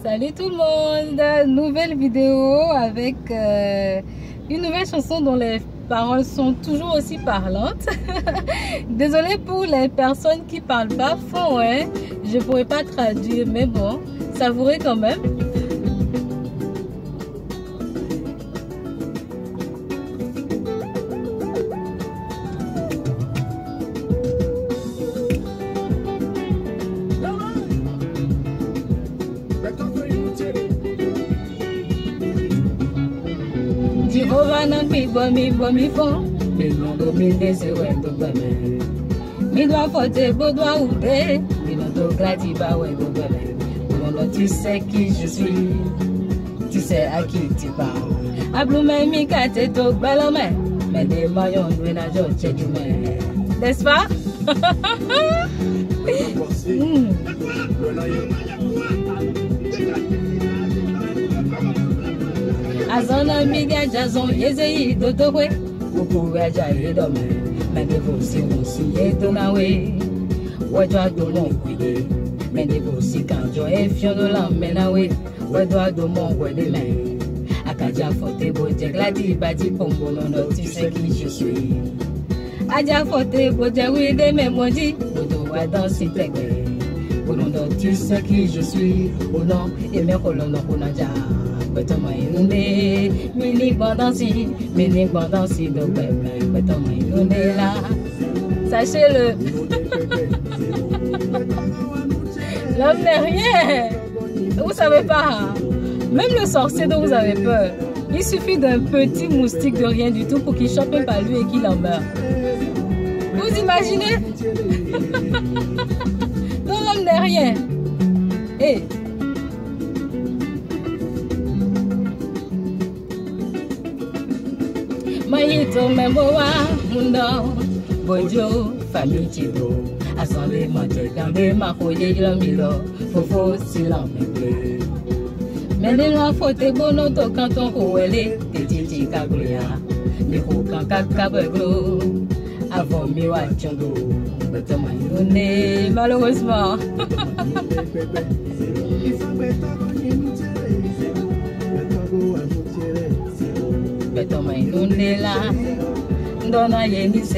Salut tout le monde, nouvelle vidéo avec une nouvelle chanson dont les paroles sont toujours aussi parlantes. Désolée pour les personnes qui parlent pas fond, hein. Je pourrais pas traduire, mais bon, savourez quand même. Jehovah nan mi fon, mi non do mi dese we do beme. Mi doit porter beau doigt ouvert, mi non do grati ba we do beme. Non tu sais qui je suis, tu sais à qui tu parles. Ablume mi kate to belome, mais des maillons de na jo chetu me. N'est-ce pas? Azona miga jazon yezei dotowe, uku aja yedome, mendevo si edonawe, wedwa do mon kwide, mendevo si kanjo e fiondo la menawe, wedwa do mon kwede men, akaja fote boje gladi badi pombo nono tu sais qui je suis, aja fote boje wide memoji, bodo wa dansi tegwe, bodo tu sais qui je suis, oh non, et me kolono kunaja. Mini bandansi, donc là. Sachez-le. L'homme n'est rien. Vous savez pas. Même le sorcier dont vous avez peur, il suffit d'un petit moustique de rien du tout pour qu'il chope un palu et qu'il en meure. Vous imaginez? Donc l'homme n'est rien. Et Maïto memboa mundo bojo famille chido assemblée monte gambe makoye lomilo fofo silam meble menelo fote bono to kanton kowele titi kabria mi ko kan kakabego avant mi wa chondo beto mayone malheureusement. Beto mai nundela ndona yeni